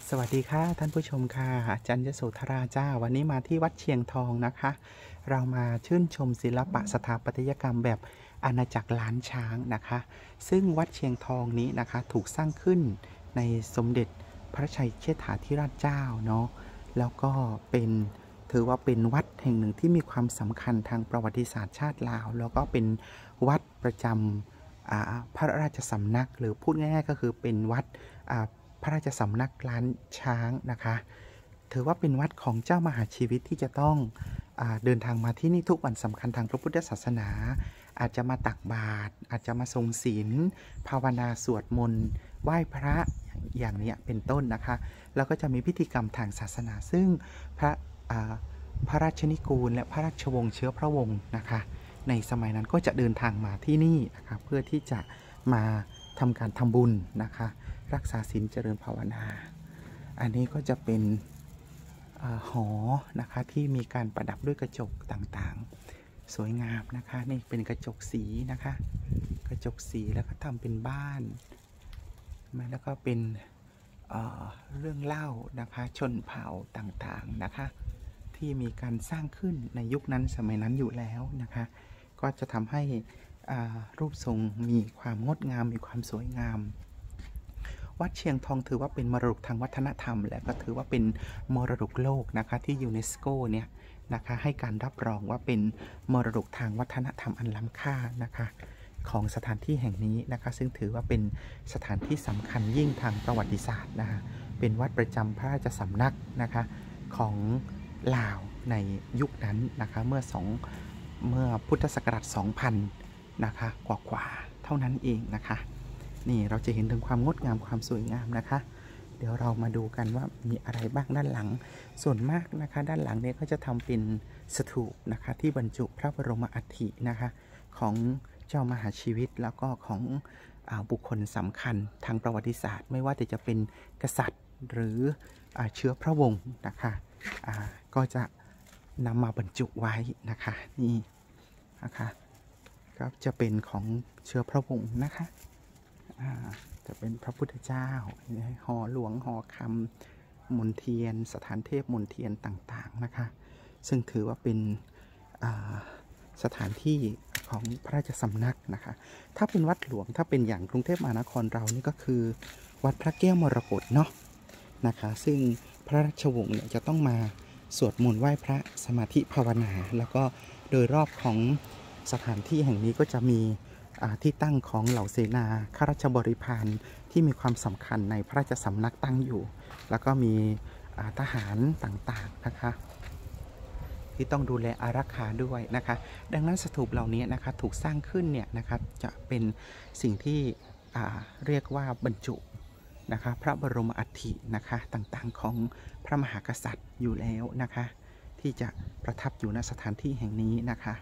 สวัสดีค่ะท่านผู้ชมค่ะอาจารย์ยโสธราจ้าวันนี้มาที่วัดเชียงทองนะคะ เรามาชื่นชมศิลปะสถาปัตยกรรมแบบอาณาจักรล้านช้างนะคะ ซึ่งวัดเชียงทองนี้นะคะถูกสร้างขึ้นในสมเด็จพระชัยเชษฐาธิราชเจ้าเนาะแล้วก็ถือว่าเป็นวัดแห่งหนึ่งที่มีความสำคัญทางประวัติศาสตร์ชาติลาวแล้วก็เป็นวัดประจำพระราชสำนักหรือพูดง่ายๆก็คือเป็นวัดพระราชสำนักล้านช้างนะคะถือว่าเป็นวัดของเจ้ามหาชีวิตที่จะต้องเดินทางมาที่นี่ทุกวันสำคัญทางพระพุทธศาสนาอาจจะมาตักบาตรอาจจะมาทรงศีลภาวนาสวดมนต์ไหว้พระอย่างนี้เป็นต้นนะคะแล้วก็จะมีพิธีกรรมทางศาสนาซึ่งพระราชนิกูลและพระราชวงศ์เชื้อพระวงศ์นะคะในสมัยนั้นก็จะเดินทางมาที่นี่นะคะเพื่อที่จะมาทำการทำบุญนะคะรักษาศีลเจริญภาวนาอันนี้ก็จะเป็นหอนะคะที่มีการประดับด้วยกระจกต่างๆสวยงามนะคะนี่เป็นกระจกสีนะคะกระจกสีแล้วก็ทำเป็นบ้านแล้วก็เป็นเรื่องเล่านะคะชนเผ่าต่างๆนะคะที่มีการสร้างขึ้นในยุคนั้นสมัยนั้นอยู่แล้วนะคะก็จะทำให้รูปทรงมีความงดงามมีความสวยงามวัดเชียงทองถือว่าเป็นมรดกทางวัฒนธรรมและก็ถือว่าเป็นมรดกโลกนะคะที่ยูเนสโกเนี่ยนะคะให้การรับรองว่าเป็นมรดกทางวัฒนธรรมอันล้ำค่านะคะของสถานที่แห่งนี้นะคะซึ่งถือว่าเป็นสถานที่สำคัญยิ่งทางประวัติศาสตร์นะคะเป็นวัดประจำพระราชสำนักนะคะของลาวในยุคนั้นนะคะเมื่อพุทธศักราช 2000 นะคะกว่าเท่านั้นเองนะคะนี่เราจะเห็นถึงความงดงามความสวยงามนะคะเดี๋ยวเรามาดูกันว่ามีอะไรบ้างด้านหลังส่วนมากนะคะด้านหลังเนี่ยก็จะทำเป็นสถูปนะคะที่บรรจุพระบรมอัฐินะคะของเจ้ามหาชีวิตแล้วก็ของบุคคลสำคัญทางประวัติศาสตร์ไม่ว่าจะเป็นกษัตริย์หรือเชื้อพระวงศ์นะคะก็จะนำมาบรรจุไว้นะคะนี่นะคะก็จะเป็นของเชื้อพระวงศ์นะคะจะเป็นพระพุทธเจ้าหอหลวงหอคำมนเทียนสถานเทพมนเทียนต่างๆนะคะซึ่งถือว่าเป็นสถานที่ของพระราชสำนักนะคะถ้าเป็นวัดหลวงถ้าเป็นอย่างกรุงเทพมหานครเรานี่ก็คือวัดพระแก้วมรกตเนาะนะคะซึ่งพระราชวงศ์เนี่ยจะต้องมาสวดมนต์ไหว้พระสมาธิภาวนาแล้วก็โดยรอบของสถานที่แห่งนี้ก็จะมีที่ตั้งของเหล่าเสนาข้าราชบริพารที่มีความสำคัญในพระราชสำนักตั้งอยู่แล้วก็มีทหารต่างๆนะคะที่ต้องดูแลอารักขาด้วยนะคะดังนั้นสถูปเหล่านี้นะคะถูกสร้างขึ้นเนี่ยนะคะจะเป็นสิ่งที่เรียกว่าบรรจุนะคะพระบรมอัฐินะคะต่างๆของพระมหากษัตริย์อยู่แล้วนะคะที่จะประทับอยู่ณสถานที่แห่งนี้นะคะ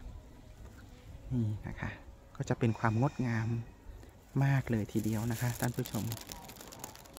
นี่นะคะก็จะเป็นความงดงามมากเลยทีเดียวนะคะท่านผู้ชม